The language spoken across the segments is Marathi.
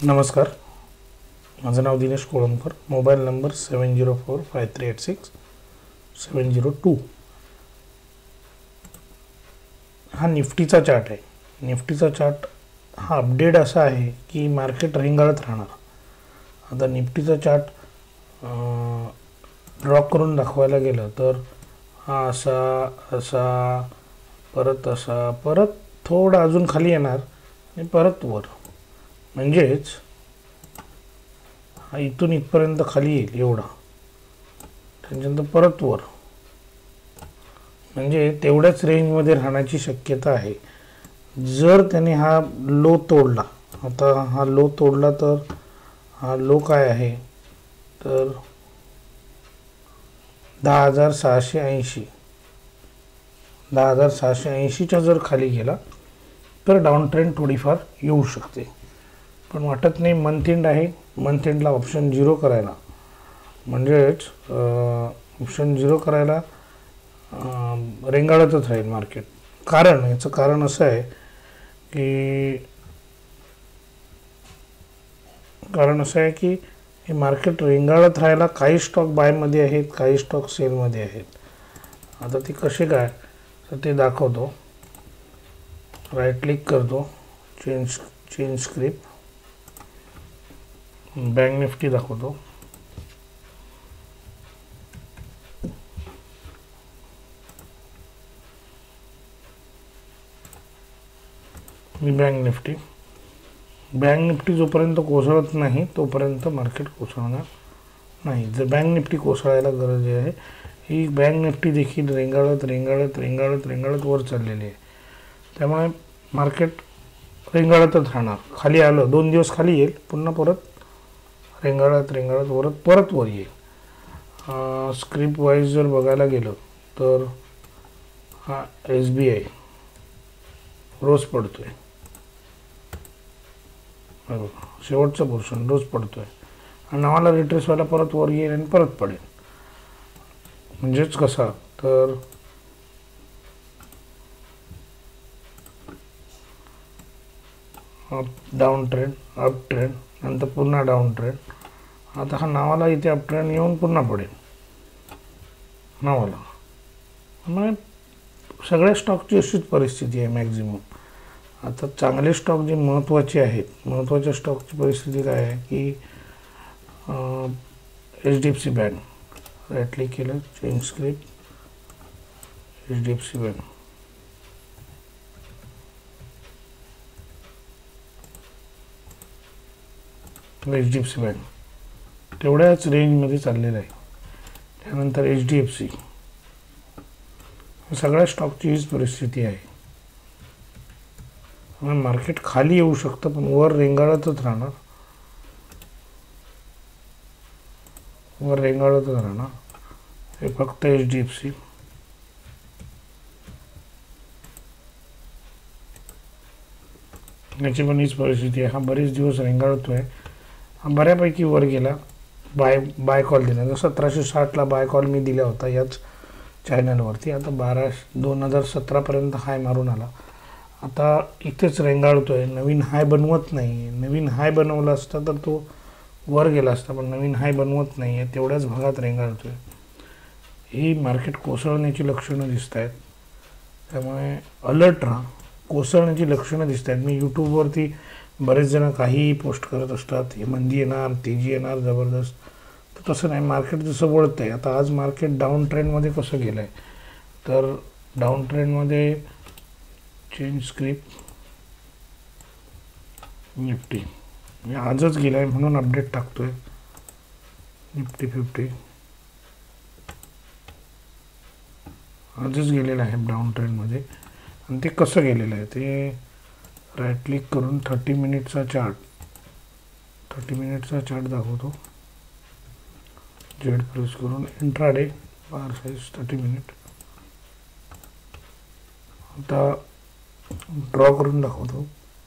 नमस्कार, माझं नाव दिनेश कोळंबकर. Mobile number 7045386702. हा निफ्टीचा चार्ट आहे. निफ्टीचा चार्ट हा अपडेट असा आहे की मार्केट रेंगाळत राहणार. आता निफ्टीचा चार्ट ड्रॉ करून दाखवायला गेलं तर हा असा असा परत असा परत थोडा अजून खाली येणार आणि परत वर, म्हणजेच हा इथून इथपर्यंत खाली येईल एवढा, त्याच्यानंतर परत वर, म्हणजे तेवढ्याच रेंजमध्ये राहण्याची शक्यता आहे. जर त्याने हा लो तोडला, आता हा लो तोडला तर हा लो काय आहे तर 10,680 10,680च्या जर खाली गेला तर डाऊन ट्रेंड थोडीफार येऊ शकते, पण वाटत नाही. मंथ एंड आहे, मंथ एंडला ऑप्शन 0 करायला, म्हणजेच ऑप्शन 0 करायला रेंगाळतच राहील मार्केट. याचं कारण असं आहे की हे मार्केट रेंगाळत राहायला काही स्टॉक बायमध्ये आहेत, काही स्टॉक सेलमध्ये आहेत. आता ते कसे काय तर ते दाखवतो. राईट क्लिक करतो, चेंज स्क्रिप्ट, बँक निफ्टी दाखवतो. बँक निफ्टी जोपर्यंत कोसळत नाही तोपर्यंत मार्केट कोसळणार नाही. जर बँक निफ्टी कोसळायला गरज आहे, ही बँक निफ्टी देखील रेंगाळत वर चाललेली आहे. त्यामुळे मार्केट रेंगाळतच राहणार. खाली आलं, 2 दिवस खाली येईल, पुन्हा परत रेंगाळत परत वर येईल. स्क्रिप्ट वाईज जर बघायला गेलं तर हा SBI रोज पडतोय, शेवटचा पोर्शन रोज पडतोय आणि नावाला रिट्रेस व्हायला परत वर येईल आणि परत पडेल. म्हणजेच कसा तर डाऊन ट्रेंड, अप ट्रेंड, नंतर पुन्हा डाऊन ट्रेंड. आता हा नावाला इथे अप ट्रेंड येऊन पुन्हा पडेल नावाला. त्यामुळे सगळ्या स्टॉकची अशीच परिस्थिती आहे मॅक्झिमम. आता चांगले स्टॉक जे महत्त्वाचे आहेत, महत्त्वाच्या स्टॉकची परिस्थिती काय आहे की HDFC बँक. राईट क्लिक केलं, change script, HDFC bank. HDFC bank तेवढ्याच रेंजमध्ये चाललेलं आहे. त्यानंतर HDFC. सगळ्या स्टॉकची हीच परिस्थिती आहे. मार्केट खाली येऊ शकतं पण वर रेंगाळतच राहणार, हे फक्त HDFC. याची पण हीच परिस्थिती आहे. हा बरेच दिवस रेंगाळतोय, हा बऱ्यापैकी वर गेला. बाय कॉल दिला, 1760ला बाय कॉल मी दिला होता याच चॅनलवरती. आता 2017पर्यंत हाय मारून आला, आता इथेच रेंगाळतोय. नवीन हाय बनवत नाही. नवीन हाय बनवला असता तर तो वर गेला असता, पण नवीन हाय बनवत नाही आहे, तेवढ्याच भागात रेंगाळतोय. ही मार्केट कोसळण्याची लक्षणं दिसत आहेत. त्यामुळे अलर्ट राहा. कोसळण्याची लक्षणं दिसत आहेत. मी यूट्यूबवरती बरेच जण काहीही पोस्ट करत असतात, हे मंदी येणार, तेजी येणार जबरदस्त. तर तसं नाही, मार्केट जसं वळतं आहे. आता आज मार्केट डाऊन ट्रेंडमध्ये कसं गेलं आहे तर डाऊन ट्रेंडमध्ये चेंज स्क्रिप्ट निफ्टी मी आजच गेला आहे म्हणून अपडेट टाकतोय. निफ्टी 50 आजच गेलेलं आहे डाऊन ट्रेंडमध्ये. आणि ते कसं गेलेलं आहे ते राईट क्लिक करून 30 मिनिटचा चार्ट दाखवतो. जेड प्रेस करून इंट्राडे बार साईज 30 मिनिट आता ड्रॉ करून दाखवतो.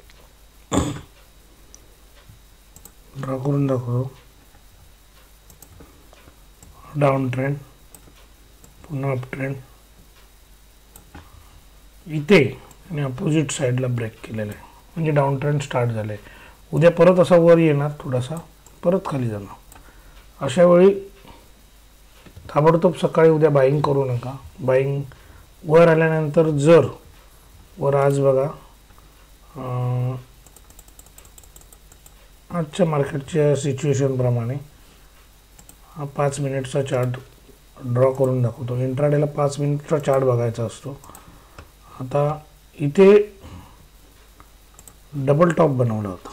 डाऊन ट्रेंड, पुन्हा अप ट्रेंड, इथे आणि अपोजिट साईडला ब्रेक केलेला आहे, म्हणजे डाऊन ट्रेंड स्टार्ट झालं आहे. उद्या परत असा वर येणार, थोडासा परत खाली जाणार. अशा वेळी ताबडतोब सकाळी उद्या बाईंग करू नका. बाईंग वर आल्यानंतर जर वर आज बघा आजच्या मार्केटच्या सिच्युएशनप्रमाणे हा 5 मिनिटचा चार्ट ड्रॉ करून दाखवतो. इंट्राडेला 5 मिनिटचा चार्ट बघायचा असतो. आता इथे डबल टॉप बनवला होता,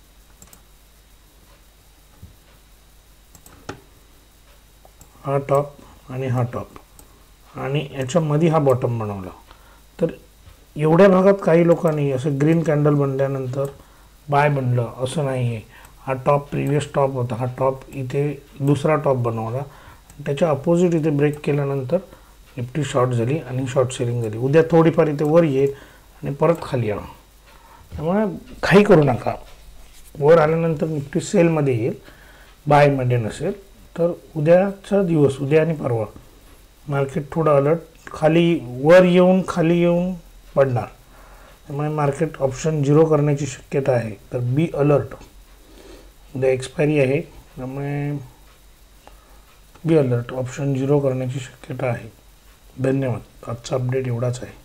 हा टॉप आणि हा टॉप, आणि याच्यामध्ये हा बॉटम बनवला. तर एवढ्या भागात काही लोकांनी असं ग्रीन कॅन्डल बनल्यानंतर बाय बनलं असं नाही आहे. हा टॉप प्रिव्हियस टॉप होता, हा टॉप इथे दुसरा टॉप बनवला, त्याच्या अपोजिट इथे ब्रेक केल्यानंतर निफ्टी शॉर्ट झाली आणि शॉर्ट सेलिंग झाली. उद्या थोडीफार इथे वर येईल आणि परत खाली येणार. त्यामुळे काही करू नका. वर आल्यानंतर निफ्टी सेलमध्ये येईल, बायमध्ये नसेल. तर उद्याचा दिवस, उद्या आणि परवा मार्केट थोडं अलर्ट, खाली वर येऊन खाली येऊन पडणार. त्यामुळे मार्केट ऑप्शन 0 करण्याची शक्यता आहे. तर बी अलर्ट. उद्या एक्सपायरी आहे, त्यामुळे बी अलर्ट. ऑप्शन 0 करण्याची शक्यता आहे. धन्यवाद. आजचा अपडेट एवढाच आहे.